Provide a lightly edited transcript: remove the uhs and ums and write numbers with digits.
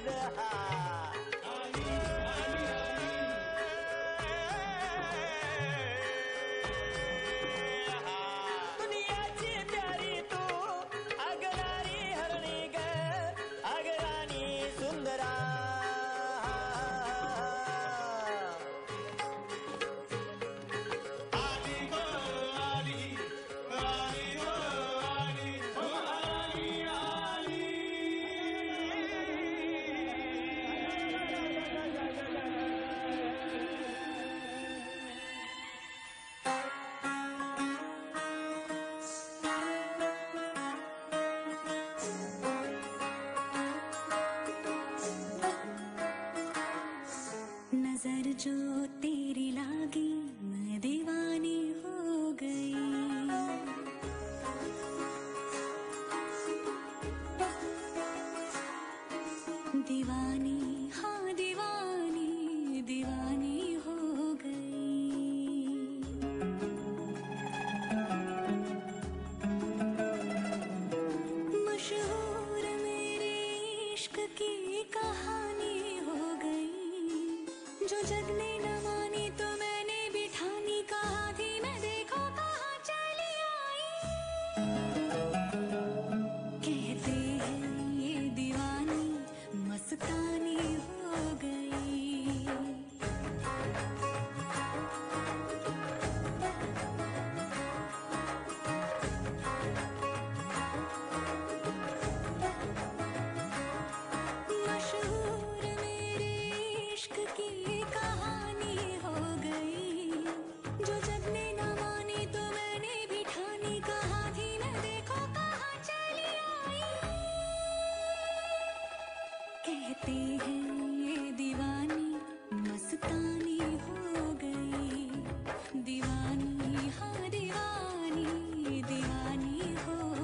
नजर जो तेरी लागी मैं दीवानी हो गई। दीवानी हाँ दीवानी दीवानी हो गई। मशहूर मेरे इश्क की कहानी हो गई। जो जग ने न मानी तो मैंने भी ठानी। कहा थी मैं देखो कहाँ चली आई। कहते हैं ये दीवानी मस्तानी हो गई। मशहूर मेरे इश्क की कहानी हो गई। जो जग ने न मानी तो मैंने भी ठानी। कहा थी मैं देखो कहाँ चली आई। कहते हैं ये दीवानी मस्तानी हो गई। दीवानी हाँ दीवानी दीवानी हो